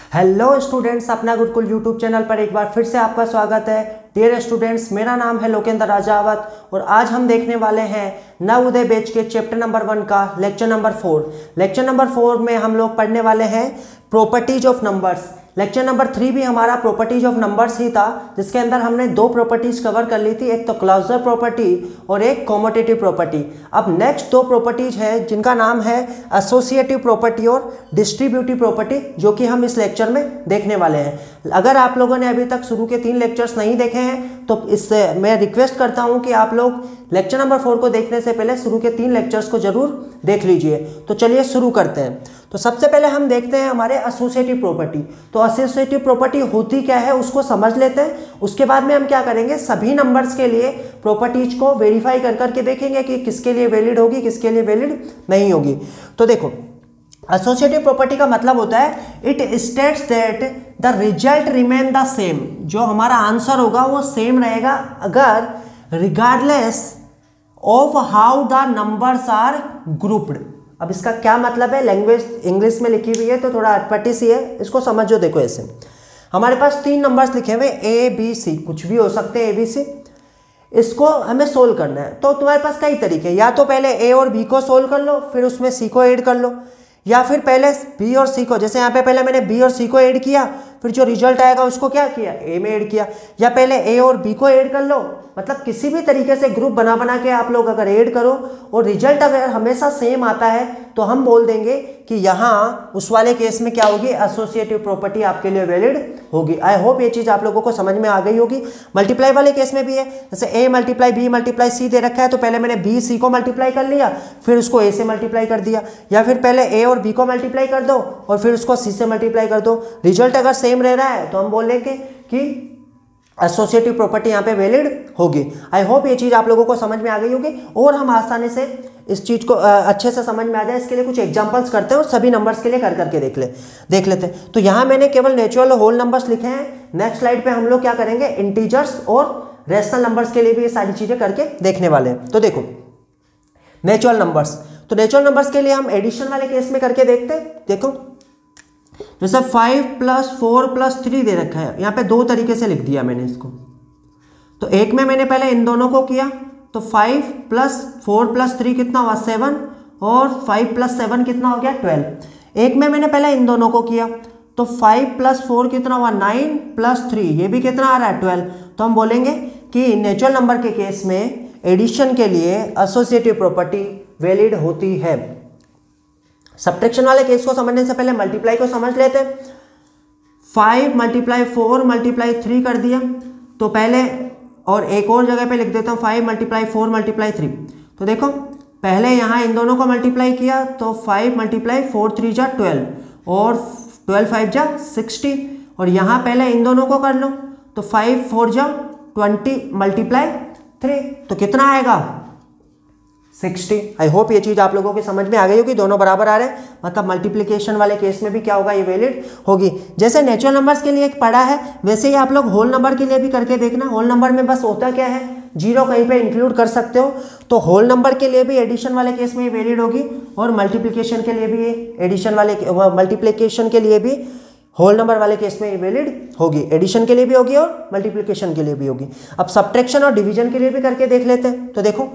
Hello students, अपना Gurukul YouTube channel पर एक बार फिर से आपका स्वागत है। डियर स्टूडेंट्स, मेरा नाम है लोकेंद्र राजावत और आज हम देखने वाले हैं नवोदय बैच के चैप्टर नंबर 1 का लेक्चर नंबर 4। लेक्चर नंबर 4 में हम लोग पढ़ने वाले हैं properties of numbers. Lecture number 3 भी हमारा प्रॉपर्टीज ऑफ नंबर्स ही था, जिसके अंदर हमने दो प्रॉपर्टीज कवर कर ली थी, एक तो क्लोजर प्रॉपर्टी और एक कॉम्यूटेटिव प्रॉपर्टी। अब नेक्स्ट दो प्रॉपर्टीज है जिनका नाम है एसोसिएटिव प्रॉपर्टी और डिस्ट्रीब्यूटिव प्रॉपर्टी, जो कि हम इस लेक्चर में देखने वाले हैं। अगर आप लोगों ने अभी तक शुरू के 3 लेक्चर्स नहीं देखे हैं तो इससे मैं रिक्वेस्ट करता हूं कि आप लोग लेक्चर नंबर 4 को देखने से पहले शुरू के 3 लेक्चर्स को जरूर देख लीजिए। तो चलिए शुरू करते हैं। तो सबसे पहले हम देखते हैं हमारे एसोसिएटिव प्रॉपर्टी। तो एसोसिएटिव प्रॉपर्टी होती क्या है उसको समझ लेते हैं। उसके बाद में हम क्या करेंगे, सभी नंबर्स के लिए प्रॉपर्टीज को वेरीफाई कर करके देखेंगे कि किसके लिए वैलिड होगी, किसके लिए वैलिड नहीं होगी। तो देखो, एसोसिएटिव प्रॉपर्टी का मतलब होता है it states that the result remain the same. जो हमारा आंसर होगा वो सेम रहेगा अगर regardless of how the numbers are grouped. अब इसका क्या मतलब है, लैंग्वेज इंग्लिश में लिखी हुई है तो थोड़ा अटपटी सी है, इसको समझो। देखो, ऐसे हमारे पास 3 नंबर्स लिखे हुए ए बी सी, कुछ भी हो सकते हैं ए बी सी। इसको हमें सोल्व करना है तो तुम्हारे पास कई तरीके हैं। या तो पहले ए और बी को सोल्व कर लो, फिर उसमें सी को ऐड कर लो, या फिर पहले बी और सी को, जैसे यहाँ पे पहले मैंने बी और सी को ऐड किया, फिर जो रिजल्ट आएगा उसको क्या किया, ए में ऐड किया। या पहले ए और बी को ऐड कर लो, मतलब किसी भी तरीके से ग्रुप बना बना के आप लोग अगर ऐड करो और रिजल्ट अगर हमेशा सेम आता है तो हम बोल देंगे कि यहाँ उस वाले केस में क्या होगी, एसोसिएटिव प्रॉपर्टी आपके लिए वैलिड होगी। आई होप ये चीज़ आप लोगों को समझ में आ गई होगी। मल्टीप्लाई वाले केस में भी है, जैसे A multiply B multiply C दे रखा है तो पहले मैंने बी सी को मल्टीप्लाई कर लिया, फिर उसको ए से मल्टीप्लाई कर दिया। या फिर पहले ए और बी को मल्टीप्लाई कर दो और फिर उसको सी से मल्टीप्लाई कर दो। रिजल्ट अगर सेम रह रहा है तो हम बोलेंगे कि एसोसिएटिव प्रॉपर्टी यहाँ पे वैलिड होगी। आई होप ये चीज़ आप लोगों को समझ में आ गई होगी और हम आसानी से इस चीज़ को अच्छे से समझ में आ जाए इसके लिए कुछ एग्जांपल्स करते हैं और सभी नंबर्स के लिए कर करके देख लेते हैं। तो यहाँ मैंने केवल नेचुरल और होल नंबर्स लिखे हैं। नेक्स्ट स्लाइड पे हम लोग क्या करेंगे, इंटीजर्स और रेशनल नंबर्स के लिए भी ये सारी चीज़ें करके देखने वाले हैं। तो देखो, नेचुरल नंबर्स, तो नेचुरल नंबर्स के लिए हम एडिशन वाले केस में करके देखते हैं। देखो, जैसे 5 + 4 + 3 दे रखा है, यहाँ पे 2 तरीके से लिख दिया मैंने इसको। तो एक में मैंने पहले इन दोनों को किया तो 5 + 4 + 3 कितना हुआ, 7, और 5 + 7 कितना हो गया, 12। एक में मैंने पहले इन दोनों को किया तो 5 + 4 कितना हुआ, 9 + 3, ये भी कितना आ रहा है, 12। तो हम बोलेंगे कि नेचुरल नंबर के केस में एडिशन के लिए एसोसिएटिव प्रॉपर्टी वैलिड होती है। सब्ट्रैक्शन वाले केस को समझने से पहले मल्टीप्लाई को समझ लेते हैं। 5 × 4 × 3 कर दिया तो पहले, और एक और जगह पे लिख देता हूँ 5 × 4 × 3। तो देखो, पहले यहाँ इन दोनों को मल्टीप्लाई किया तो 5 × 4 3 = 12 और 12 5 = 60, और यहाँ पहले इन दोनों को कर लो तो 5 4 = 20 × 3 तो कितना आएगा, 60। आई होप ये चीज़ आप लोगों की समझ में आ गई होगी। दोनों बराबर आ रहे हैं, मतलब मल्टीप्लिकेशन वाले केस में भी क्या होगा, ये वैलिड होगी। जैसे नेचुरल नंबर्स के लिए एक पढ़ा है, वैसे ही आप लोग होल नंबर के लिए भी करके देखना। होल नंबर में बस होता क्या है, 0 कहीं पे इंक्लूड कर सकते हो। तो होल नंबर के लिए भी एडिशन वाले केस में ये वैलिड होगी और मल्टीप्लिकेशन के लिए भी एडिशन वाले मल्टीप्लिकेशन के लिए भी होल नंबर वाले केस में ये वैलिड होगी। एडिशन के लिए भी होगी और मल्टीप्लिकेशन के लिए भी होगी। अब सब्ट्रैक्शन और डिवीजन के लिए भी करके देख लेते हैं। तो देखो,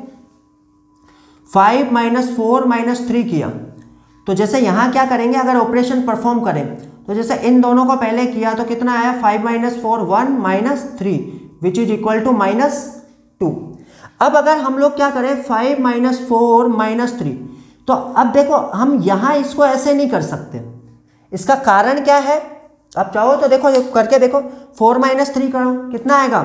5 - 4 - 3 किया तो जैसे यहाँ क्या करेंगे, अगर ऑपरेशन परफॉर्म करें तो जैसे इन दोनों को पहले किया तो कितना आया, 5 - 4 1 - 3 विच इज इक्वल टू -2। अब अगर हम लोग क्या करें, 5 - 4 - 3, तो अब देखो हम यहाँ इसको ऐसे नहीं कर सकते। इसका कारण क्या है, अब चाहो तो देखो करके देखो, 4 - 3 करो कितना आएगा,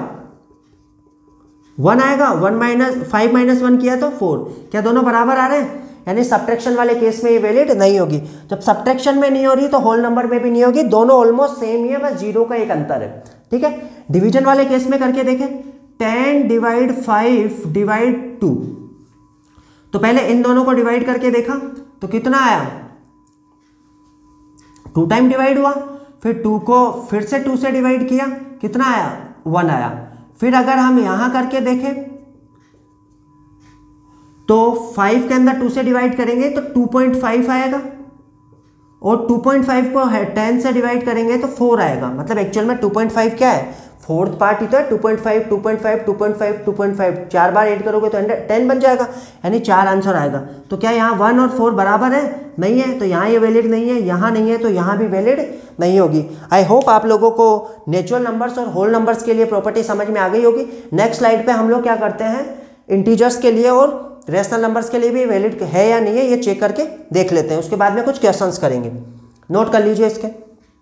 1 आएगा। 5 - 1 किया तो 4, क्या दोनों बराबर आ रहे हैं, यानी सब्ट्रैक्शन वाले केस में ये वैलिड नहीं होगी। जब सब्ट्रैक्शन में नहीं हो रही तो होल नंबर में भी नहीं होगी, दोनों ऑलमोस्ट सेम ही है, बस 0 का एक अंतर है। ठीक है, डिवीजन वाले केस में करके देखें, 10 / 5 / 2, तो पहले इन दोनों को डिवाइड करके देखा तो कितना आया, 2 टाइम डिवाइड हुआ, फिर 2 को फिर से 2 से डिवाइड किया, कितना आया, 1 आया। फिर अगर हम यहां करके देखें तो 5 के अंदर 2 से डिवाइड करेंगे तो 2.5 आएगा, और 2.5 को 10 से डिवाइड करेंगे तो 4 आएगा। मतलब एक्चुअल में 2.5 क्या है, फोर्थ पार्ट ही तो है। 2.5 2.5 2.5 2.5 4 बार ऐड करोगे तो 10 बन जाएगा, यानी 4 आंसर आएगा। तो क्या यहाँ 1 और 4 बराबर है? नहीं है, तो यहाँ ये वैलिड नहीं है, यहाँ नहीं है, तो यहाँ भी वैलिड नहीं होगी। आई होप आप लोगों को नेचुरल नंबर्स और होल नंबर्स के लिए प्रॉपर्टी समझ में आ गई होगी। नेक्स्ट स्लाइड पे हम लोग क्या करते हैं, इंटीजर्स के लिए और रेशनल नंबर्स के लिए भी वैलिड है या नहीं है ये चेक करके देख लेते हैं। उसके बाद में कुछ क्वेश्चंस करेंगे, नोट कर लीजिए इसके।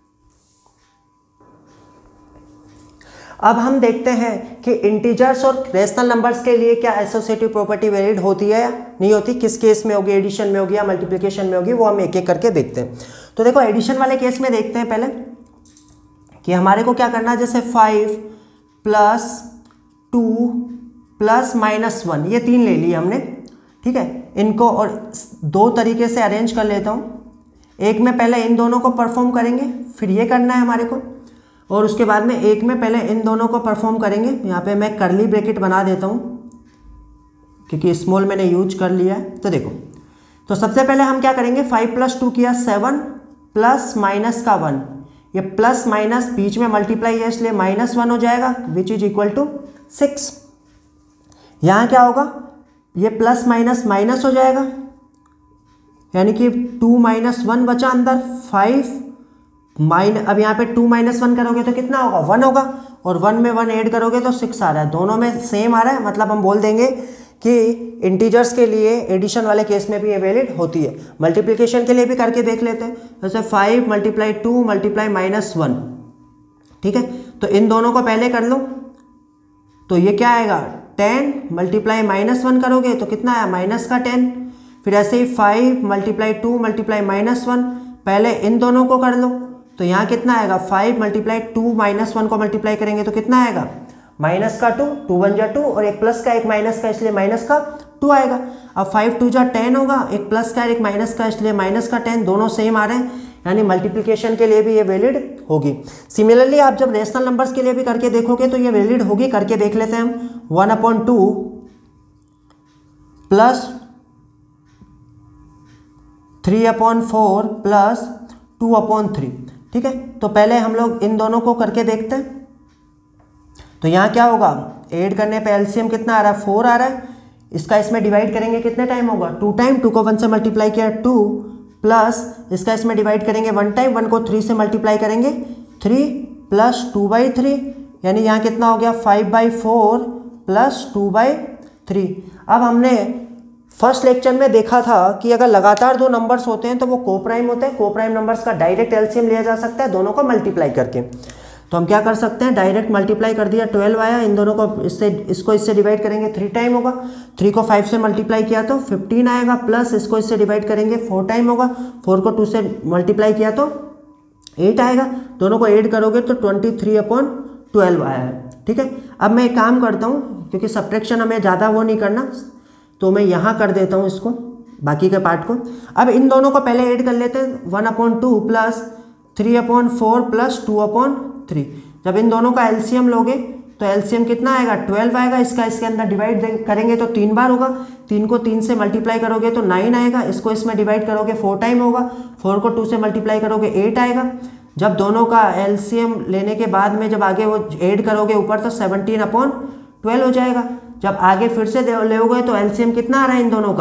अब हम देखते हैं कि इंटीजर्स और रेशनल नंबर्स के लिए क्या एसोसिएटिव प्रॉपर्टी वैलिड होती है या नहीं होती, किस केस में होगी, एडिशन में होगी या मल्टीप्लिकेशन में होगी, वो हम एक एक करके देखते हैं। तो देखो एडिशन वाले केस में देखते हैं पहले कि हमारे को क्या करना है। जैसे 5 + 2 + -1 ये 3 ले लिए हमने, ठीक है। इनको और 2 तरीके से अरेंज कर लेता हूँ। एक में पहले इन दोनों को परफॉर्म करेंगे, फिर ये करना है हमारे को, और उसके बाद में एक में पहले इन दोनों को परफॉर्म करेंगे। यहाँ पे मैं कर्ली ब्रैकेट बना देता हूँ क्योंकि स्मॉल मैंने यूज कर लिया है। तो देखो, तो सबसे पहले हम क्या करेंगे, 5 + 2 किया 7 प्लस माइनस का 1, ये प्लस माइनस बीच में मल्टीप्लाई है इसलिए -1 हो जाएगा, विच इज इक्वल टू 6। यहाँ क्या होगा, ये प्लस माइनस माइनस हो जाएगा, यानी कि 2 - 1 बचा अंदर, 5 अब यहाँ पे 2 - 1 करोगे तो कितना होगा, 1 होगा, और 1 में 1 ऐड करोगे तो 6 आ रहा है। दोनों में सेम आ रहा है, मतलब हम बोल देंगे कि इंटीजर्स के लिए एडिशन वाले केस में भी ये वैलिड होती है। मल्टीप्लिकेशन के लिए भी करके देख लेते हैं। जैसे 5 × 2 × -1, ठीक है। तो इन दोनों को पहले कर लो, तो ये क्या आएगा, 10 × -1 करोगे तो कितना आया, -10। फिर ऐसे ही 5 × 2 × -1, पहले इन दोनों को कर लो, तो यहाँ कितना आएगा, 5 × 2 -1 को मल्टीप्लाई करेंगे तो कितना आएगा, -2, 2 × 1 2, और एक प्लस का एक माइनस का इसलिए -2 आएगा। अब 5 × 2 = 10 होगा, एक प्लस का एक माइनस का इसलिए -10, दोनों सेम आ रहे हैं, यानी मल्टीप्लिकेशन के लिए भी ये वैलिड होगी। सिमिलरली आप जब रेशनल नंबर्स के लिए भी करके देखोगे तो ये वैलिड होगी। करके देख लेते हैं हम, 1/2 प्लस 3/4 प्लस 2/3, ठीक है। तो पहले हम लोग इन दोनों को करके देखते हैं। तो यहाँ क्या होगा, ऐड करने पे एलसीएम कितना आ रहा है, 4 आ रहा है। इसका इसमें डिवाइड करेंगे कितने टाइम होगा, 2 टाइम, 2 को 1 से मल्टीप्लाई किया 2, प्लस इसका इसमें डिवाइड करेंगे 1 टाइम, 1 को 3 से मल्टीप्लाई करेंगे 3, प्लस 2/3, यानी यहाँ कितना हो गया, 5/4 प्लस 2/3। अब हमने फर्स्ट लेक्चर में देखा था कि अगर लगातार 2 नंबर्स होते हैं तो वो कोप्राइम होते हैं। कोप्राइम नंबर्स का डायरेक्ट एलसीएम लिया जा सकता है दोनों को मल्टीप्लाई करके। तो हम क्या कर सकते हैं, डायरेक्ट मल्टीप्लाई कर दिया, 12 आया, इन दोनों को इससे डिवाइड करेंगे 3 टाइम होगा, 3 को 5 से मल्टीप्लाई किया तो 15 आएगा, प्लस इसको इससे डिवाइड करेंगे 4 टाइम होगा, 4 को 2 से मल्टीप्लाई किया तो 8 आएगा, दोनों को ऐड करोगे तो 23/12 आया है, ठीक है। अब मैं एक काम करता हूँ, क्योंकि सब्ट्रैक्शन हमें ज़्यादा वो नहीं करना, तो मैं यहाँ कर देता हूँ इसको, बाकी के पार्ट को। अब इन दोनों को पहले ऐड कर लेते हैं, 1/2 प्लस 3/4 प्लस 2/3। जब इन दोनों का एलसीएम लोगे तो एलसीएम कितना आएगा, 12 आएगा। इसका इसके अंदर डिवाइड करेंगे तो 3 बार होगा, 3 को 3 से मल्टीप्लाई करोगे तो 9 आएगा, इसको इसमें डिवाइड करोगे 4 टाइम होगा, 4 को 2 से मल्टीप्लाई करोगे 8 आएगा। जब दोनों का एलसीएम लेने के बाद में जब आगे वो ऐड करोगे ऊपर तो 17/12 हो जाएगा। जब आगे फिर से लोगे तो एलसीएम कितना आ रहा है इन दोनों का,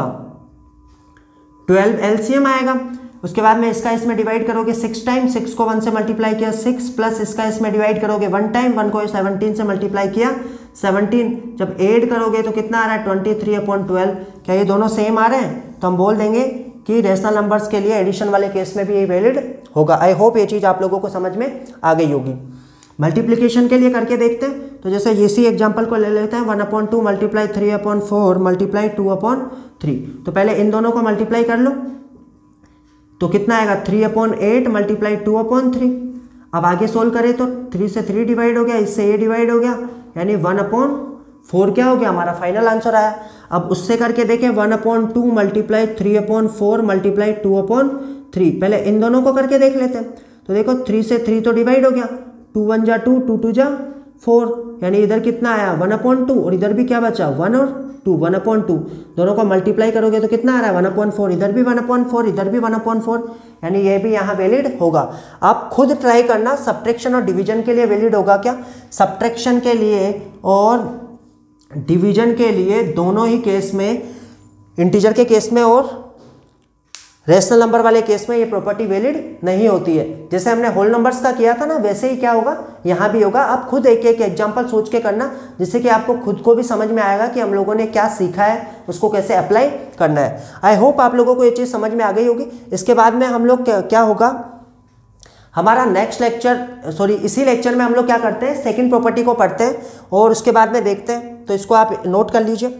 12 एलसीएम आएगा। उसके बाद में इसका इसमें डिवाइड करोगे 6 टाइम, 6 को 1 से मल्टीप्लाई किया 6, प्लस इसका इसमें डिवाइड करोगे 1 टाइम, 1 को 17 से मल्टीप्लाई किया 17। जब ऐड करोगे तो कितना आ रहा है, 23/12। क्या ये दोनों सेम आ रहे हैं, तो हम बोल देंगे कि रेशनल नंबर्स के लिए एडिशन वाले केस में भी ये वैलिड होगा। आई होप ये चीज़ आप लोगों को समझ में आ गई होगी। मल्टीप्लिकेशन के लिए करके देखते हैं। तो जैसे इसी एग्जांपल को ले लेते हैं, 1/2 × 3/4 × 2/3। तो पहले इन दोनों को मल्टीप्लाई कर लो, तो कितना आएगा, 3/8 × 2/3। अब आगे सोल्व करें तो 3 से 3 डिवाइड हो गया, इससे ये डिवाइड हो गया, यानी 1/4 क्या हो गया, हमारा फाइनल आंसर आया। अब उससे करके देखें, 1/2 × 3/4 × 2/3। पहले इन दोनों को करके देख लेते हैं। तो देखो 3 से 3 तो डिवाइड हो गया, 2 × 1 = 2, 2 × 2 = 4, यानी इधर कितना आया 1/2 और इधर भी क्या बचा 1 और 2, 1/2। दोनों को मल्टीप्लाई करोगे तो कितना आ रहा है 1/4, इधर भी 1/4, इधर भी 1/4, यानी ये भी यहाँ वैलिड होगा। आप खुद ट्राई करना, सब्ट्रैक्शन और डिवीजन के लिए वैलिड होगा क्या। सब्ट्रैक्शन के लिए और डिवीजन के लिए दोनों ही केस में, इंटीजर के केस में और रेशनल नंबर वाले केस में ये प्रॉपर्टी वैलिड नहीं होती है। जैसे हमने होल नंबर्स का किया था ना, वैसे ही क्या होगा यहाँ भी होगा। आप खुद एक एक एग्जांपल सोच के करना, जिससे कि आपको खुद को भी समझ में आएगा कि हम लोगों ने क्या सीखा है, उसको कैसे अप्लाई करना है। आई होप आप लोगों को ये चीज़ समझ में आ गई होगी। इसके बाद में हम लोग क्या होगा, हमारा नेक्स्ट लेक्चर, इसी लेक्चर में हम लोग क्या करते हैं, सेकेंड प्रॉपर्टी को पढ़ते हैं और उसके बाद में देखते हैं। तो इसको आप नोट कर लीजिए।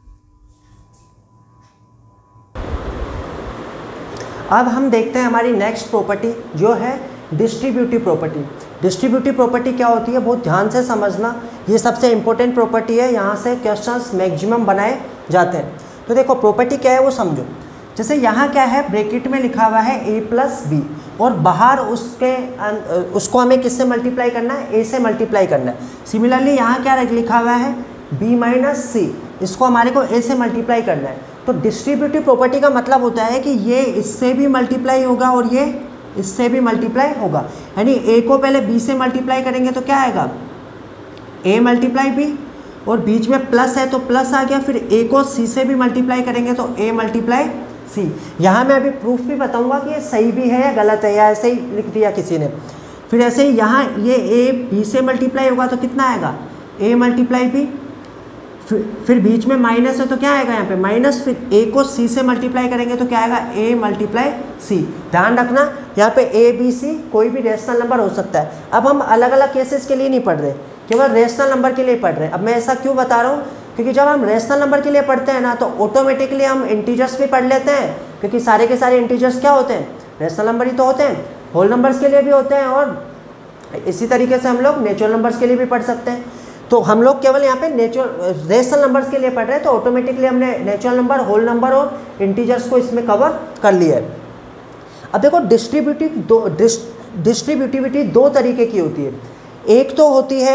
अब हम देखते हैं हमारी नेक्स्ट प्रॉपर्टी जो है डिस्ट्रीब्यूटिव प्रॉपर्टी। डिस्ट्रीब्यूटिव प्रॉपर्टी क्या होती है, बहुत ध्यान से समझना, ये सबसे इंपॉर्टेंट प्रॉपर्टी है, यहाँ से क्वेश्चंस मैक्सिमम बनाए जाते हैं। तो देखो प्रॉपर्टी क्या है वो समझो। जैसे यहाँ क्या है, ब्रैकेट में लिखा हुआ है a+b और बाहर उसको हमें किससे मल्टीप्लाई करना है, a से मल्टीप्लाई करना है। सिमिलरली यहाँ क्या लिखा हुआ है b - c, इसको हमारे को a से मल्टीप्लाई करना है। तो डिस्ट्रीब्यूटिव प्रॉपर्टी का मतलब होता है कि ये इससे भी मल्टीप्लाई होगा और ये इससे भी मल्टीप्लाई होगा। यानी a को पहले b से मल्टीप्लाई करेंगे तो क्या आएगा a × b, और बीच में प्लस है तो प्लस आ गया। फिर a को c से भी मल्टीप्लाई करेंगे तो a × c। यहाँ मैं अभी प्रूफ भी बताऊंगा कि ये सही भी है या गलत है, या ऐसे ही लिख दिया किसी ने। फिर ऐसे ही यहाँ ये a b से मल्टीप्लाई होगा तो कितना आएगा a × b, फिर बीच में माइनस है तो क्या आएगा यहाँ पे माइनस, फिर a को c से मल्टीप्लाई करेंगे तो क्या आएगा a × c। ध्यान रखना यहाँ पे a b c कोई भी रेशनल नंबर हो सकता है। अब हम अलग अलग केसेस के लिए नहीं पढ़ रहे, केवल रेशनल नंबर के लिए पढ़ रहे हैं। अब मैं ऐसा क्यों बता रहा हूँ, क्योंकि जब हम रेशनल नंबर के लिए पढ़ते हैं ना तो ऑटोमेटिकली हम इंटीजर्स भी पढ़ लेते हैं, क्योंकि सारे के सारे इंटीजर्स क्या होते हैं, रेशनल नंबर ही तो होते हैं। होल नंबर्स के लिए भी होते हैं और इसी तरीके से हम लोग नेचुरल नंबर्स के लिए भी पढ़ सकते हैं। तो हम लोग केवल यहाँ पे रेशनल नंबर्स के लिए पढ़ रहे हैं, तो ऑटोमेटिकली हमने नेचुरल नंबर, होल नंबर और इंटीजर्स को इसमें कवर कर लिया है। अब देखो डिस्ट्रीब्यूटिविटी दो तरीके की होती है। एक तो होती है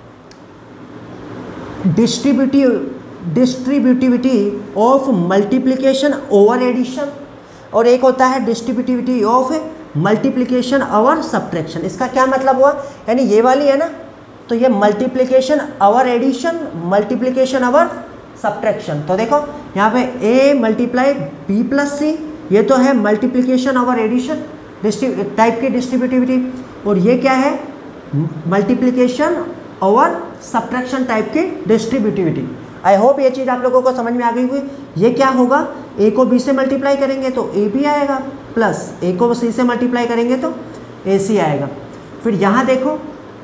distributivity of multiplication over addition, और एक होता है distributivity of multiplication over subtraction. इसका क्या मतलब हुआ, यानी ये वाली है ना, तो ये multiplication over addition, multiplication over subtraction. तो देखो यहाँ पे a × b + c, ये तो है मल्टीप्लिकेशन ओवर एडिशन टाइप की डिस्ट्रीब्यूटिविटी, और ये क्या है मल्टीप्लिकेशन ओवर सब्ट्रैक्शन टाइप की डिस्ट्रीब्यूटिविटी। आई होप ये चीज़ आप लोगों को समझ में आ गई हुई। ये क्या होगा, a को b से मल्टीप्लाई करेंगे तो a b आएगा, प्लस a को c से मल्टीप्लाई करेंगे तो a c आएगा। फिर यहाँ देखो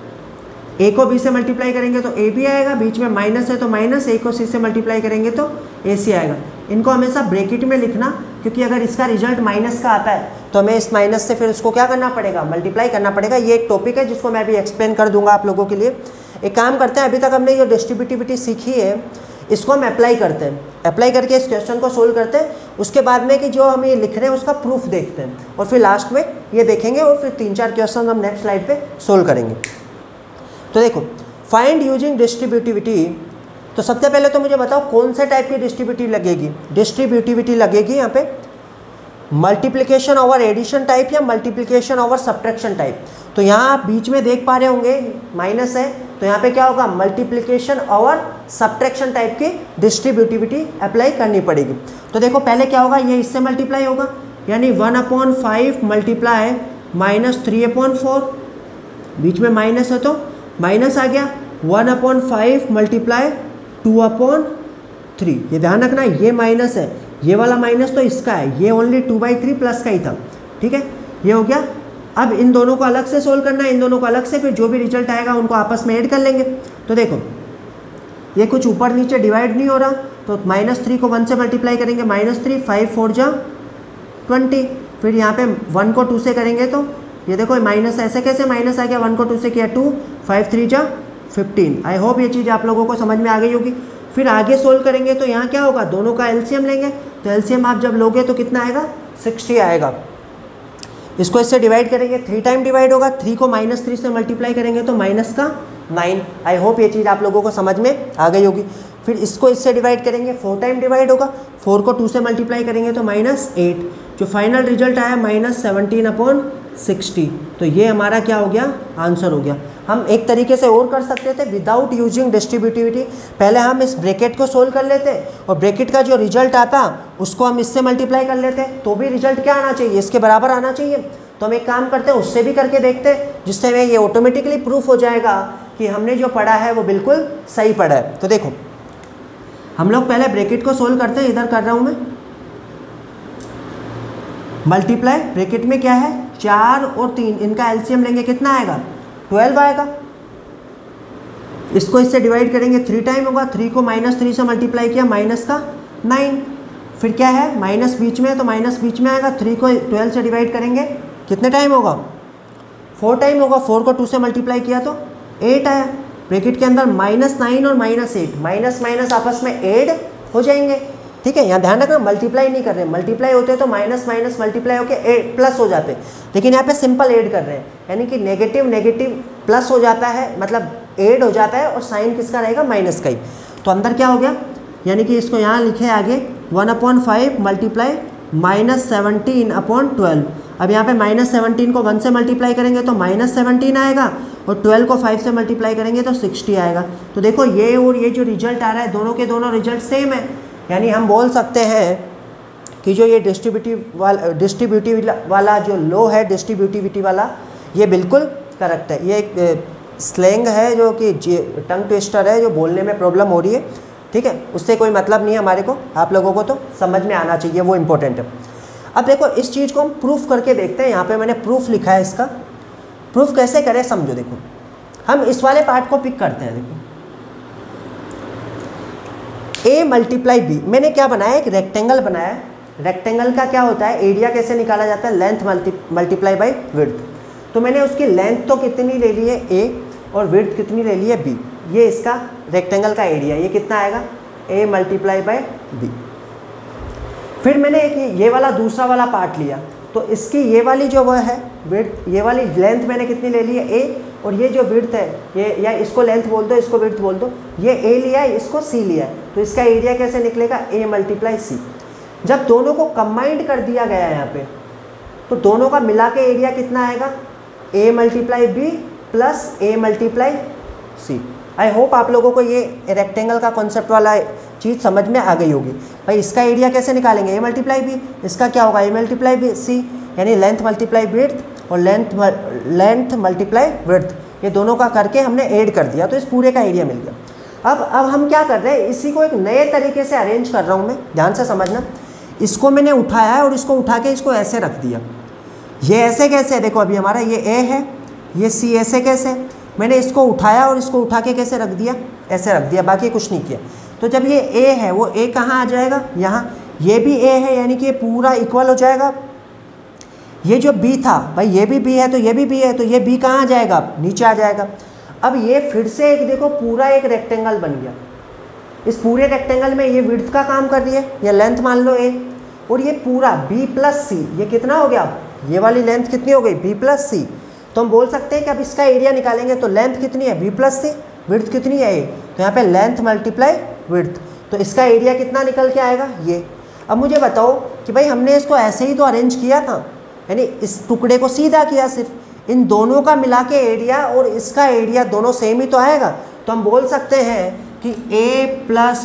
a को b से मल्टीप्लाई करेंगे तो a b आएगा, बीच में माइनस है तो माइनस, a को c से मल्टीप्लाई करेंगे तो a c आएगा। इनको हमेशा ब्रैकेट में लिखना, क्योंकि अगर इसका रिजल्ट माइनस का आता है तो हमें इस माइनस से फिर उसको क्या करना पड़ेगा, मल्टीप्लाई करना पड़ेगा। ये एक टॉपिक है जिसको मैं अभी एक्सप्लेन कर दूंगा आप लोगों के लिए। एक काम करते हैं, अभी तक हमने जो डिस्ट्रीब्यूटिविटी सीखी है इसको हम अप्लाई करते हैं, अप्लाई करके इस क्वेश्चन को सोल्व करते हैं। उसके बाद में कि जो हम ये लिख रहे हैं उसका प्रूफ देखते हैं, और फिर लास्ट में ये देखेंगे, और फिर 3-4 क्वेश्चन हम नेक्स्ट स्लाइड पे सोल्व करेंगे। तो देखो फाइंड यूजिंग डिस्ट्रीब्यूटिविटी, तो सबसे पहले तो मुझे बताओ कौन से टाइप की डिस्ट्रीब्यूटिविटी लगेगी यहाँ पे, मल्टीप्लिकेशन ओवर एडिशन टाइप या मल्टीप्लिकेशन ओवर सब्ट्रैक्शन टाइप। तो यहाँ आप बीच में देख पा रहे होंगे माइनस है, तो यहाँ पे क्या होगा मल्टीप्लिकेशन ओवर सब्ट्रैक्शन टाइप की डिस्ट्रीब्यूटिविटी अप्लाई करनी पड़ेगी। तो देखो पहले क्या होगा, ये इससे मल्टीप्लाई होगा, यानी 1/5 मल्टीप्लाई -3/4, बीच में माइनस है तो माइनस आ गया, 1/5 मल्टीप्लाई 2/3। ये ध्यान रखना, ये माइनस है, ये वाला माइनस तो इसका है, ये ओनली 2/3 प्लस का ही था, ठीक है, ये हो गया। अब इन दोनों को अलग से सोल्व करना है, इन दोनों को अलग से, फिर जो भी रिजल्ट आएगा उनको आपस में ऐड कर लेंगे। तो देखो ये कुछ ऊपर नीचे डिवाइड नहीं हो रहा, तो -3 को 1 से मल्टीप्लाई करेंगे, -3, 5 4 जा 20, फिर यहाँ पे 1 को 2 से करेंगे तो ये देखो माइनस, ऐसे कैसे माइनस आ गया, 1 को 2 से किया 2, 5 3 जा 15। आई होप ये चीज़ आप लोगों को समझ में आ गई होगी। फिर आगे सोल्व करेंगे तो यहाँ क्या होगा, दोनों का एलसीएम लेंगे, तो एलसीएम आप जब लोगे तो कितना आएगा 60 आएगा। इसको इससे डिवाइड करेंगे, 3 टाइम डिवाइड होगा, 3 को -3 से मल्टीप्लाई करेंगे तो माइनस का 9। आई होप ये चीज़ आप लोगों को समझ में आ गई होगी। फिर इसको इससे डिवाइड करेंगे, 4 टाइम डिवाइड होगा, 4 को 2 से मल्टीप्लाई करेंगे तो -8। जो फाइनल रिजल्ट आया -17/60। तो ये हमारा क्या हो गया, आंसर हो गया। हम एक तरीके से और कर सकते थे विदाउट यूजिंग डिस्ट्रीब्यूटिविटी। पहले हम इस ब्रैकेट को सोल्व कर लेते और ब्रैकेट का जो रिजल्ट आता उसको हम इससे मल्टीप्लाई कर लेते, तो भी रिजल्ट क्या आना चाहिए, इसके बराबर आना चाहिए। तो हम एक काम करते हैं, उससे भी करके देखते हैं, जिससे हमें ये ऑटोमेटिकली प्रूफ हो जाएगा कि हमने जो पढ़ा है वो बिल्कुल सही पढ़ा है। तो देखो हम लोग पहले ब्रैकेट को सोल्व करते हैं। इधर कर रहा हूँ मैं मल्टीप्लाई, ब्रैकेट में क्या है 4 और 3, इनका एलसीएम लेंगे, कितना आएगा 12 आएगा। इसको इससे डिवाइड करेंगे, 3 टाइम होगा, 3 को -3 से मल्टीप्लाई किया -9। फिर क्या है माइनस बीच में है तो माइनस बीच में आएगा। 3 को 12 से डिवाइड करेंगे, कितने टाइम होगा 4 टाइम होगा। 4 को 2 से मल्टीप्लाई किया तो 8 आया। ब्रैकेट के अंदर -9 और -8, माइनस माइनस आपस में ऐड हो जाएंगे। ठीक है, यहाँ ध्यान रखना मल्टीप्लाई नहीं कर रहे हैं, मल्टीप्लाई होते तो माइनस माइनस मल्टीप्लाई होकर प्लस हो जाते, लेकिन यहाँ पे सिंपल ऐड कर रहे हैं, यानी कि नेगेटिव नेगेटिव प्लस हो जाता है, मतलब ऐड हो जाता है और साइन किसका रहेगा, माइनस का ही। तो अंदर क्या हो गया, यानी कि इसको यहाँ लिखे आगे 1/5 मल्टीप्लाई -17/12। अब यहाँ पे -17 को 1 से मल्टीप्लाई करेंगे तो -17 आएगा और 12 को 5 से मल्टीप्लाई करेंगे तो 60 आएगा। तो देखो ये और ये जो रिजल्ट आ रहा है दोनों के दोनों रिजल्ट सेम है, यानी हम बोल सकते हैं कि जो ये डिस्ट्रीब्यूटिव वाला जो लो है, डिस्ट्रीब्यूटिविटी वाला, ये बिल्कुल करेक्ट है। ये एक स्लैंग है जो कि टंग ट्विस्टर है, जो बोलने में प्रॉब्लम हो रही है। ठीक है, उससे कोई मतलब नहीं है हमारे को, आप लोगों को तो समझ में आना चाहिए, वो इम्पोर्टेंट है। अब देखो इस चीज़ को हम प्रूफ करके देखते हैं। यहाँ पे मैंने प्रूफ लिखा है, इसका प्रूफ कैसे करें समझो। देखो हम इस वाले पार्ट को पिक करते हैं। देखो a मल्टीप्लाई b, मैंने क्या बनाया, एक रेक्टेंगल बनाया है। रेक्टेंगल का क्या होता है, एरिया कैसे निकाला जाता है, लेंथ मल्टीप्लाई बाई विड्थ। तो मैंने उसकी लेंथ तो कितनी ले ली है a और विड्थ कितनी ले ली है b। ये इसका रेक्टेंगल का एरिया, ये कितना आएगा a मल्टीप्लाई बाई b। फिर मैंने एक ये वाला दूसरा वाला पार्ट लिया, तो इसकी ये वाली जो वह है विड्थ, ये वाली लेंथ मैंने कितनी ले ली है a, और ये जो विड्थ है ये, या इसको लेंथ बोल दो इसको विड्थ बोल दो, ये a लिया है इसको c लिया है, तो इसका एरिया कैसे निकलेगा a मल्टीप्लाई c। जब दोनों को कंबाइंड कर दिया गया है यहाँ पे, तो दोनों का मिला के एरिया कितना आएगा a multiply b plus a multiply c। I hope आप लोगों को ये रेक्टेंगल का कॉन्सेप्ट वाला चीज़ समझ में आ गई होगी। भाई इसका एरिया कैसे निकालेंगे, a मल्टीप्लाई b, इसका क्या होगा a मल्टीप्लाई b c, यानी लेंथ मल्टीप्लाई विड्थ और लेंथ मल्टीप्लाई विड्थ, ये दोनों का करके हमने ऐड कर दिया, तो इस पूरे का एरिया मिल गया। अब हम क्या कर रहे हैं, इसी को एक नए तरीके से अरेंज कर रहा हूँ मैं, ध्यान से समझना। इसको मैंने उठाया है और इसको उठा के इसको ऐसे रख दिया। ये ऐसे कैसे है, देखो अभी हमारा ये a है, ये c, ऐसे कैसे, मैंने इसको उठाया और इसको उठा के कैसे रख दिया, ऐसे रख दिया, बाकी कुछ नहीं किया। तो जब ये a है, वो a कहाँ आ जाएगा, यहाँ, ये भी a है, यानी कि ये पूरा इक्वल हो जाएगा। ये जो b था, भाई ये भी b है तो ये भी b है, तो ये b कहाँ आ जाएगा, नीचे आ जाएगा। अब ये फिर से एक देखो पूरा एक रेक्टेंगल बन गया। इस पूरे रेक्टेंगल में ये विड्थ का काम कर रही है, या लेंथ मान लो a, और ये पूरा b प्लस c, ये कितना हो गया, ये वाली लेंथ कितनी हो गई b प्लस c। तो हम बोल सकते हैं कि अब इसका एरिया निकालेंगे तो लेंथ कितनी है b प्लस c, विड्थ कितनी है a, तो यहाँ पे लेंथ मल्टीप्लाई विड्थ, तो इसका एरिया कितना निकल के आएगा ये। अब मुझे बताओ कि भाई हमने इसको ऐसे ही तो अरेंज किया था, यानी इस टुकड़े को सीधा किया, सिर्फ इन दोनों का मिला के एरिया और इसका एरिया दोनों सेम ही तो आएगा। तो हम बोल सकते हैं कि a plus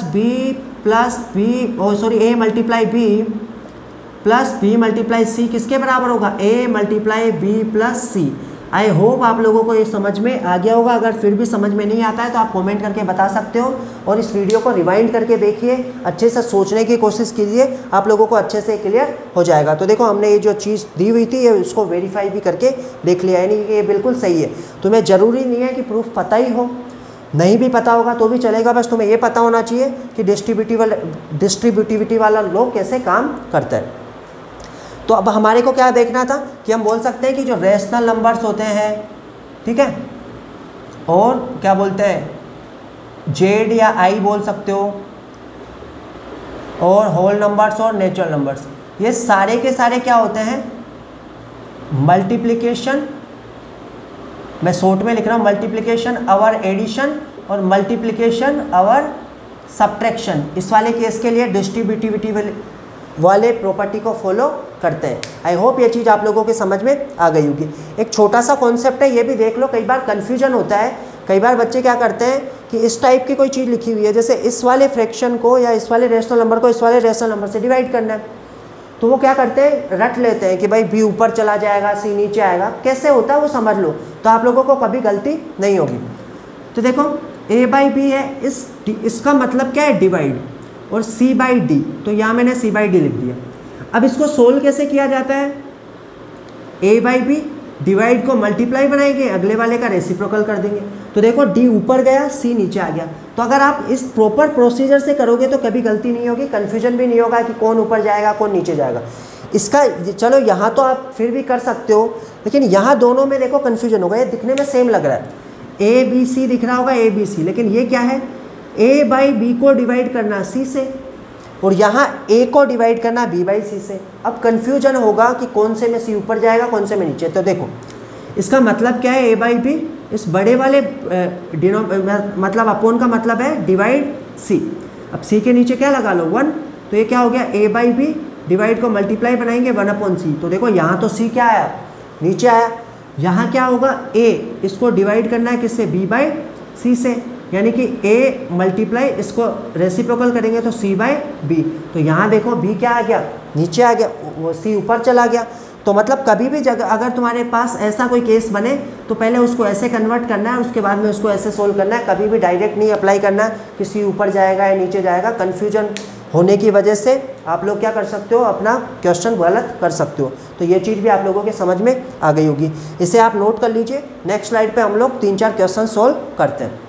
B a multiply b plus b multiply c किसके बराबर होगा, a multiply b plus c। I hope आप लोगों को ये समझ में आ गया होगा। अगर फिर भी समझ में नहीं आता है तो आप कमेंट करके बता सकते हो, और इस वीडियो को रिवाइंड करके देखिए, अच्छे से सोचने की कोशिश कीजिए, आप लोगों को अच्छे से क्लियर हो जाएगा। तो देखो हमने ये जो चीज़ दी हुई थी ये उसको वेरीफाई भी करके देख लिया, यानी कि ये बिल्कुल सही है। तुम्हें ज़रूरी नहीं है कि प्रूफ पता ही हो, नहीं भी पता होगा तो भी चलेगा, बस तुम्हें ये पता होना चाहिए कि डिस्ट्रीब्यूटिविटी वाला लोग कैसे काम करता है। तो अब हमारे को क्या देखना था कि हम बोल सकते हैं कि जो रेशनल नंबर्स होते हैं, ठीक है, और क्या बोलते हैं जेड या आई बोल सकते हो, और होल नंबर्स और नेचुरल नंबर्स, ये सारे के सारे क्या होते हैं, मल्टीप्लिकेशन मैं शॉर्ट में लिख रहा हूँ मल्टीप्लिकेशन आवर एडिशन और मल्टीप्लिकेशन आवर सब्ट्रैक्शन, इस वाले केस के लिए डिस्ट्रीब्यूटिविटी वाले प्रॉपर्टी को फॉलो करते हैं। आई होप ये चीज़ आप लोगों के समझ में आ गई होगी। एक छोटा सा कॉन्सेप्ट है, ये भी देख लो, कई बार कन्फ्यूजन होता है। कई बार बच्चे क्या करते हैं कि इस टाइप की कोई चीज़ लिखी हुई है, जैसे इस वाले फ्रैक्शन को या इस वाले रेशनल नंबर को इस वाले रेशनल नंबर से डिवाइड करना है, तो वो क्या करते हैं, रट लेते हैं कि भाई बी ऊपर चला जाएगा सी नीचे आएगा। कैसे होता है वो समझ लो, तो आप लोगों को कभी गलती नहीं होगी। तो देखो a बाई बी है, इसका मतलब क्या है, डिवाइड, और c बाई डी, तो यहाँ मैंने c बाई डी लिख दिया। अब इसको सोल्व कैसे किया जाता है, a बाई बी डिवाइड को मल्टीप्लाई बनाएंगे, अगले वाले का रेसिप्रोकल कर देंगे। तो देखो d ऊपर गया c नीचे आ गया। तो अगर आप इस प्रॉपर प्रोसीजर से करोगे तो कभी गलती नहीं होगी, कन्फ्यूजन भी नहीं होगा कि कौन ऊपर जाएगा कौन नीचे जाएगा। इसका चलो यहाँ तो आप फिर भी कर सकते हो, लेकिन यहाँ दोनों में देखो कन्फ्यूजन होगा। ये दिखने में सेम लग रहा है, ए बी सी दिख रहा होगा, ए बी सी, लेकिन ये क्या है, a बाई बी को डिवाइड करना c से, और यहाँ a को डिवाइड करना b बाई सी से। अब कन्फ्यूजन होगा कि कौन से में c ऊपर जाएगा कौन से में नीचे। तो देखो इसका मतलब क्या है, a बाई बी, इस बड़े वाले मतलब अपोन का मतलब है डिवाइड c। अब c के नीचे क्या लगा लो 1, तो ये क्या हो गया, a बाई बी डिवाइड को मल्टीप्लाई बनाएंगे 1/c। तो देखो यहाँ तो c क्या आया, नीचे आया। यहाँ क्या होगा, a इसको डिवाइड करना है किससे, b बाई सी से, यानी कि a मल्टीप्लाई इसको रेसिप्रोकल करेंगे तो c बाई बी। तो यहाँ देखो b क्या आ गया, नीचे आ गया, वो c ऊपर चला गया। तो मतलब कभी भी जगह अगर तुम्हारे पास ऐसा कोई केस बने तो पहले उसको ऐसे कन्वर्ट करना है, उसके बाद में उसको ऐसे सोल्व करना है। कभी भी डायरेक्ट नहीं अप्लाई करना है कि c ऊपर जाएगा या नीचे जाएगा। कन्फ्यूजन होने की वजह से आप लोग क्या कर सकते हो, अपना क्वेश्चन गलत कर सकते हो। तो ये चीज़ भी आप लोगों के समझ में आ गई होगी, इसे आप नोट कर लीजिए। नेक्स्ट स्लाइड पे हम लोग 3-4 क्वेश्चन सोल्व करते हैं।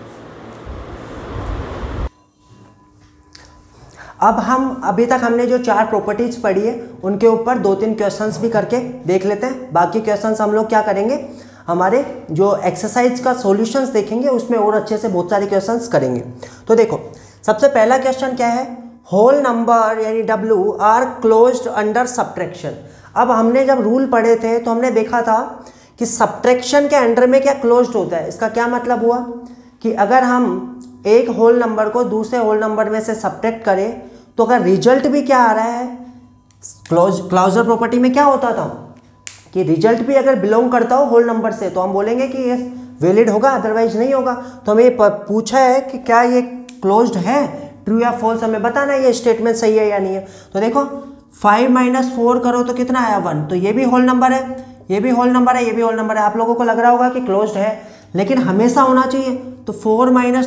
अब हम अभी तक हमने जो 4 प्रॉपर्टीज पढ़ी है उनके ऊपर 2-3 क्वेश्चंस भी करके देख लेते हैं। बाकी क्वेश्चंस हम लोग क्या करेंगे, हमारे जो एक्सरसाइज का सॉल्यूशंस देखेंगे उसमें और अच्छे से बहुत सारे क्वेश्चंस करेंगे। तो देखो सबसे पहला क्वेश्चन क्या है, होल नंबर यानी W are closed under subtraction. अब हमने जब रूल पढ़े थे तो हमने देखा था कि सब्ट्रैक्शन के अंडर में क्या क्लोज्ड होता है। इसका क्या मतलब हुआ कि अगर हम एक होल नंबर को दूसरे होल नंबर में से सब्ट्रैक्ट करें तो अगर रिजल्ट भी क्या आ रहा है, क्लोजर प्रॉपर्टी में क्या होता था कि रिजल्ट भी अगर बिलोंग करता हो होल नंबर से तो हम बोलेंगे कि ये वैलिड होगा, अदरवाइज नहीं होगा। तो हमें पूछा है कि क्या ये क्लोज्ड है, ट्रू या फॉल्स, हमें बताना है ये स्टेटमेंट सही है या नहीं है। तो देखो 5 - 4 करो तो कितना आया 1, तो ये भी होल नंबर है, ये भी होल नंबर है, ये भी होल नंबर है। आप लोगों को लग रहा होगा कि क्लोज्ड है, लेकिन हमेशा होना चाहिए। तो 4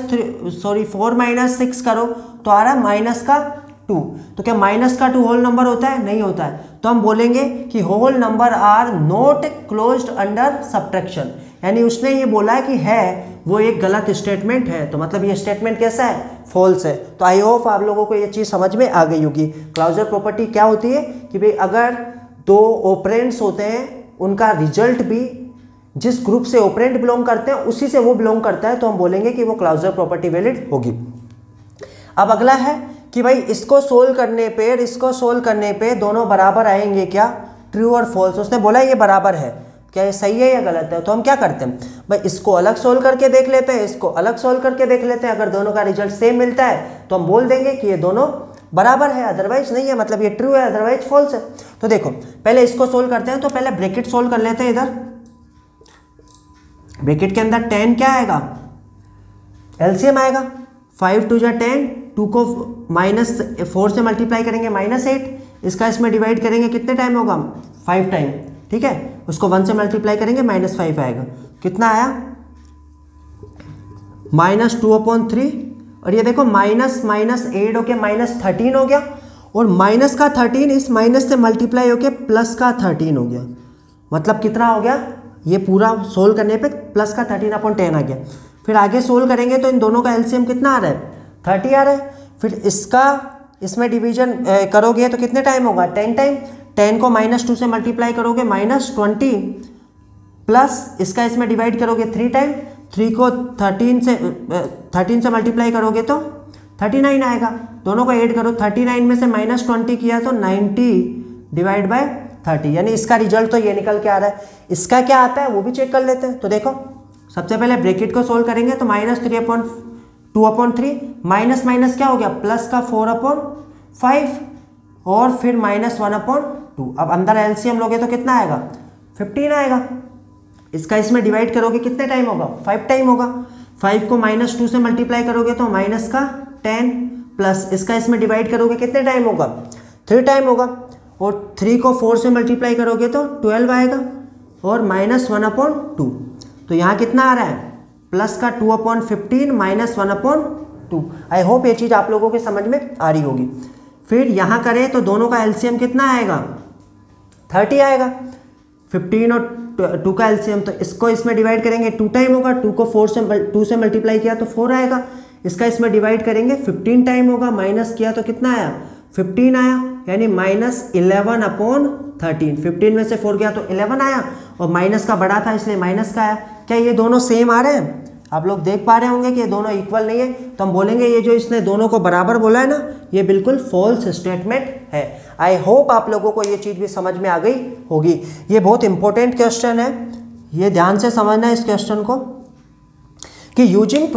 - 6 करो तो आ रहा है माइनस का 2। तो क्या माइनस का 2 होल नंबर होता है, नहीं होता है। तो हम बोलेंगे कि whole number are not closed under subtraction, यानी उसने ये बोला है कि है, वो एक गलत स्टेटमेंट है। तो मतलब ये स्टेटमेंट कैसा है, फॉल्स है। तो आई होप आप लोगों को ये चीज़ समझ में आ गई होगी। क्लोजर प्रॉपर्टी क्या होती है कि भाई अगर 2 ऑपरेंड्स होते हैं, उनका रिजल्ट भी जिस ग्रुप से ऑपरेंड बिलोंग करते हैं उसी से वो बिलोंग करता है, तो हम बोलेंगे कि वो क्लोजर प्रॉपर्टी वैलिड होगी। अब अगला है कि भाई इसको सोल्व करने पे और इसको सोल्व करने पे दोनों बराबर आएंगे क्या, ट्रू और फॉल्स। उसने बोला ये बराबर है, क्या ये सही है या गलत है। तो हम क्या करते हैं भाई, इसको अलग सोल्व करके देख लेते हैं, इसको अलग सोल्व करके देख लेते हैं। अगर दोनों का रिजल्ट सेम मिलता है तो हम बोल देंगे कि ये दोनों बराबर है, अदरवाइज नहीं है, मतलब ये ट्रू है अदरवाइज फॉल्स है। तो देखो पहले इसको सोल्व करते हैं, तो पहले ब्रैकेट सोल्व कर लेते हैं। इधर ब्रैकेट के अंदर 10 क्या आएगा, एलसीएम आएगा, 5 2 = 10, 2 को -4 से मल्टीप्लाई करेंगे -8, इसका इसमें डिवाइड करेंगे कितने टाइम होगा, 5 टाइम, ठीक है। उसको 1 से मल्टीप्लाई करेंगे -5 आएगा, कितना आया -2/3। और ये देखो -8 होके -13 हो गया, और माइनस का 13 इस माइनस से मल्टीप्लाई होके प्लस का 13 हो गया। मतलब कितना हो गया, ये पूरा सोल्व करने पे प्लस का 13/10 आ गया। फिर आगे सोल्व करेंगे तो इन दोनों का एलसीएम कितना आ रहा है, 30 आ रहा है। फिर इसका इसमें डिवीजन करोगे तो कितने टाइम होगा, 10 टाइम। 10 को -2 से मल्टीप्लाई करोगे -20, प्लस इसका इसमें डिवाइड करोगे 3 टाइम। 3 को 13 से मल्टीप्लाई करोगे तो 39 आएगा। दोनों को ऐड करो, 39 में से -20 किया तो 90 / 30, यानी इसका रिजल्ट तो ये निकल के आ रहा है। इसका क्या आता है वो भी चेक कर लेते हैं। तो देखो सबसे पहले ब्रैकेट को सोल्व करेंगे तो -3/2/3 माइनस माइनस क्या हो गया प्लस का 4/5 और फिर -1/2। अब अंदर एलसीएम लोगे तो कितना आएगा 15 आएगा। इसका इसमें डिवाइड करोगे कितने टाइम होगा 5 टाइम होगा। 5 को -2 से मल्टीप्लाई करोगे तो माइनस का 10 प्लस इसका इसमें डिवाइड करोगे कितने टाइम होगा 3 टाइम होगा। और 3 को 4 से मल्टीप्लाई करोगे तो 12 आएगा और -1/2। तो यहाँ कितना आ रहा है प्लस का 2/15 -1/2। आई होप ये चीज़ आप लोगों के समझ में आ रही होगी। फिर यहाँ करें तो दोनों का एलसीएम कितना आएगा 30 आएगा। 15 और 2 का एलसीएम, तो इसको इसमें डिवाइड करेंगे 2 टाइम होगा। 2 को 2 से मल्टीप्लाई किया तो 4 आएगा। इसका इसमें डिवाइड करेंगे 15 टाइम होगा। माइनस किया तो कितना आया 15 आया, यानी -11/13। 15 में से 4 गया तो 11 आया और माइनस का बड़ा था इसलिए माइनस का आया। क्या ये दोनों सेम आ रहे हैं? आप लोग देख पा रहे होंगे कि ये दोनों इक्वल नहीं है, तो हम बोलेंगे ये जो इसने दोनों को बराबर बोला है ना, ये बिल्कुल फॉल्स स्टेटमेंट है। आई होप आप लोगों को ये चीज़ भी समझ में आ गई होगी। ये बहुत इंपॉर्टेंट क्वेश्चन है, ये ध्यान से समझना है इस क्वेश्चन को कि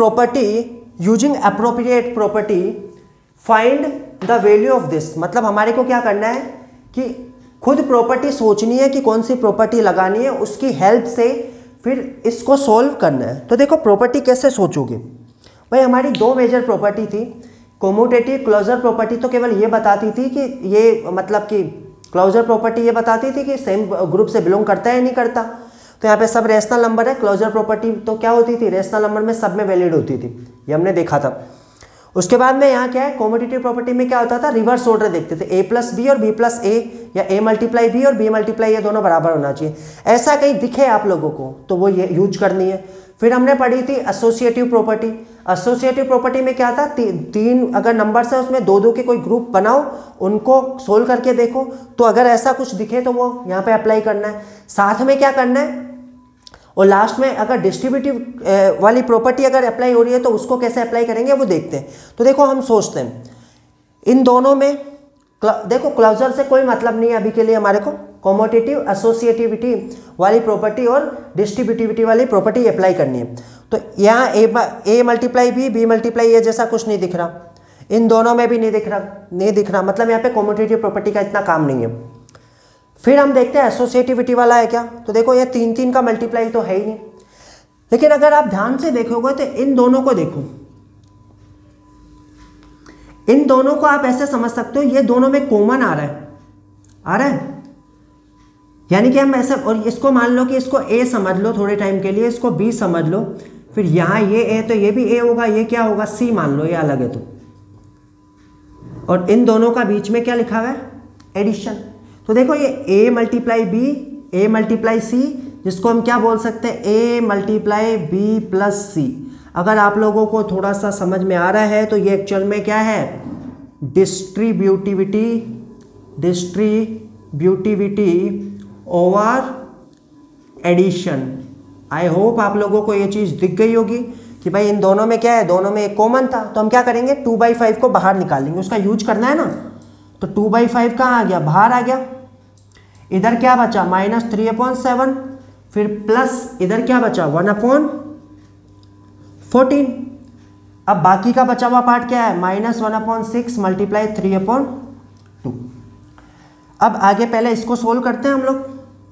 using appropriate property find the value of this. मतलब हमारे को क्या करना है कि खुद प्रॉपर्टी सोचनी है कि कौन सी प्रॉपर्टी लगानी है, उसकी हेल्प से फिर इसको सोल्व करना है। तो देखो प्रॉपर्टी कैसे सोचोगे भाई। हमारी 2 मेजर प्रॉपर्टी थी। कोम्यूटेटिव क्लोजर प्रॉपर्टी तो केवल ये बताती थी कि ये मतलब कि क्लोजर प्रॉपर्टी ये बताती थी कि सेम ग्रुप से बिलोंग करता है या नहीं करता। तो यहाँ पे सब रेशनल नंबर है। क्लोजर प्रॉपर्टी तो क्या होती थी, रेशनल नंबर में सब में वैलिड होती थी, ये हमने देखा था। उसके बाद में यहाँ क्या है, कॉम्यूटेटिव प्रॉपर्टी में क्या होता था, रिवर्स ऑर्डर देखते थे, a+b और b+a या a × b और b × ये दोनों बराबर होना चाहिए। ऐसा कहीं दिखे आप लोगों को तो वो ये यूज करनी है। फिर हमने पढ़ी थी एसोसिएटिव प्रॉपर्टी। एसोसिएटिव प्रॉपर्टी में क्या था, 3 अगर नंबर्स है उसमें 2-2 के कोई ग्रुप बनाओ, उनको सोल्व करके देखो, तो अगर ऐसा कुछ दिखे तो वो यहाँ पे अप्लाई करना है। साथ में क्या करना है, और लास्ट में अगर डिस्ट्रीब्यूटिव वाली प्रॉपर्टी अगर अप्लाई हो रही है तो उसको कैसे अप्लाई करेंगे वो देखते हैं। तो देखो हम सोचते हैं इन दोनों में, देखो क्लोजर से कोई मतलब नहीं है अभी के लिए हमारे को। कॉम्यूटेटिव एसोसिएटिविटी वाली प्रॉपर्टी और डिस्ट्रीब्यूटिविटी वाली प्रॉपर्टी अप्लाई करनी है। तो यहाँ a × b b × ये जैसा कुछ नहीं दिख रहा, इन दोनों में भी नहीं दिख रहा, मतलब यहाँ पे कॉम्यूटेटिव प्रॉपर्टी का इतना काम नहीं है। फिर हम देखते हैं एसोसिएटिविटी वाला है क्या। तो देखो ये 3 का मल्टीप्लाई तो है ही नहीं, लेकिन अगर आप ध्यान से देखोगे तो इन दोनों को देखो, इन दोनों को आप ऐसे समझ सकते हो ये दोनों में कॉमन आ रहा है, यानी कि हम ऐसे, और इसको मान लो कि इसको a समझ लो थोड़े टाइम के लिए, इसको b समझ लो, फिर यहाँ ये a तो ये भी a होगा, ये क्या होगा c मान लो, ये अलग है तो, और इन दोनों का बीच में क्या लिखा हुआ है एडिशन। तो देखो ये a × b a × c, जिसको हम क्या बोल सकते हैं a × b + c। अगर आप लोगों को थोड़ा सा समझ में आ रहा है तो ये एक्चुअल में क्या है, distributivity over addition. I hope आप लोगों को ये चीज़ दिख गई होगी कि भाई इन दोनों में क्या है, दोनों में एक कॉमन था। तो हम क्या करेंगे 2/5 को बाहर निकालेंगे, उसका यूज करना है ना। तो 2/5 कहाँ आ गया, बाहर आ गया। इधर क्या बचा -3/7, फिर प्लस इधर क्या बचा 1/14। अब बाकी का बचा हुआ पार्ट क्या है, -1/6 × 3/2। अब आगे पहले इसको सोल्व करते हैं हम लोग।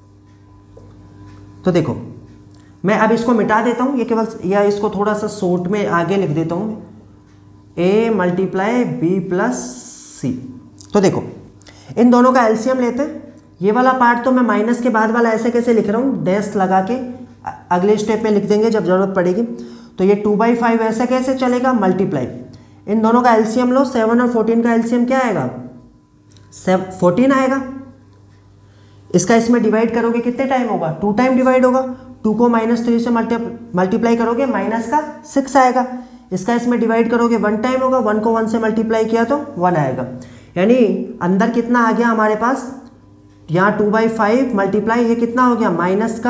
तो देखो मैं अब इसको मिटा देता हूँ, ये केवल, या इसको थोड़ा सा शॉर्ट में आगे लिख देता हूँ, a × b + c। तो देखो इन दोनों का एलसीएम लेते हैं। ये वाला पार्ट तो मैं माइनस के बाद वाला ऐसे कैसे लिख रहा हूँ, डैश लगा के, अगले स्टेप में लिख देंगे जब जरूरत पड़ेगी। तो ये 2/5 ऐसे कैसे चलेगा, मल्टीप्लाई, इन दोनों का एलसीएम लो। 7 और 14 का एलसीएम क्या आएगा, 14 आएगा। इसका इसमें डिवाइड करोगे कितने टाइम होगा, 2 टाइम डिवाइड होगा। 2 को -3 से मल्टीप्लाई करोगे -6 आएगा। इसका इसमें डिवाइड करोगे 1 टाइम होगा। 1 को 1 से मल्टीप्लाई किया तो 1 आएगा। यानी अंदर कितना आ गया हमारे पास, यहाँ 2/5 मल्टीप्लाई, ये कितना हो गया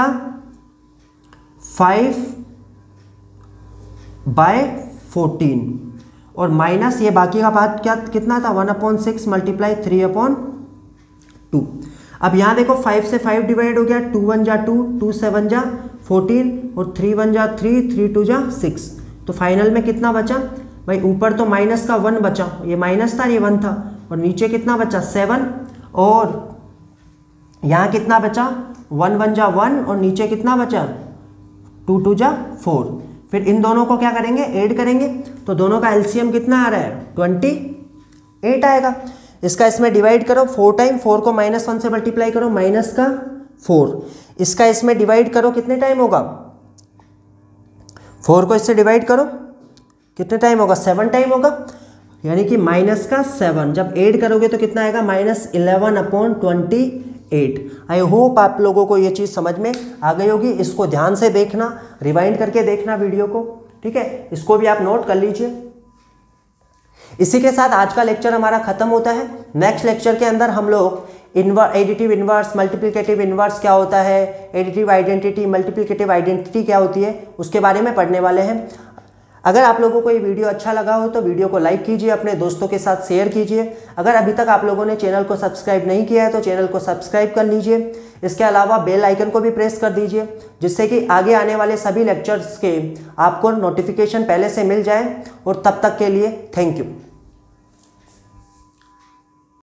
-5/14, और माइनस ये बाकी का पार्ट क्या कितना था 1/6 × 3/2। अब यहाँ देखो 5 से 5 डिवाइड हो गया, 2 × 1 = 2, 2 × 7 = 14 और 3 1 जा 3, 3 2 जा 6। तो फाइनल में कितना बचा भाई, ऊपर तो माइनस का 1 बचा, ये माइनस था ये 1 था, और नीचे कितना बचा 7, और यहाँ कितना बचा 1 1 जा 1 और नीचे कितना बचा 2 2 जा 4। फिर इन दोनों को क्या करेंगे, ऐड करेंगे, तो दोनों का एलसीएम कितना आ रहा है 28 आएगा। इसका इसमें डिवाइड करो 4 टाइम, 4 को -1 से मल्टीप्लाई करो माइनस का 4, इसका इसमें डिवाइड करो कितने टाइम होगा, 4 को इससे डिवाइड करो कितने टाइम होगा 7 टाइम होगा, यानी कि माइनस का 7 जब ऐड करोगे तो कितना आएगा -11/28। आई होप आप लोगों को ये चीज़ समझ में आ गई होगी। इसको ध्यान से देखना, रिवाइंड करके देखना वीडियो को, ठीक है, इसको भी आप नोट कर लीजिए। इसी के साथ आज का लेक्चर हमारा खत्म होता है। नेक्स्ट लेक्चर के अंदर हम लोग एडिटिव इनवर्स, मल्टीप्लिकेटिव इनवर्स क्या होता है, एडिटिव आइडेंटिटी, मल्टीप्लिकेटिव आइडेंटिटी क्या होती है, उसके बारे में पढ़ने वाले हैं। अगर आप लोगों को ये वीडियो अच्छा लगा हो तो वीडियो को लाइक कीजिए, अपने दोस्तों के साथ शेयर कीजिए। अगर अभी तक आप लोगों ने चैनल को सब्सक्राइब नहीं किया है तो चैनल को सब्सक्राइब कर लीजिए। इसके अलावा बेल आइकन को भी प्रेस कर दीजिए, जिससे कि आगे आने वाले सभी लेक्चर्स के आपको नोटिफिकेशन पहले से मिल जाए। और तब तक के लिए थैंक यू।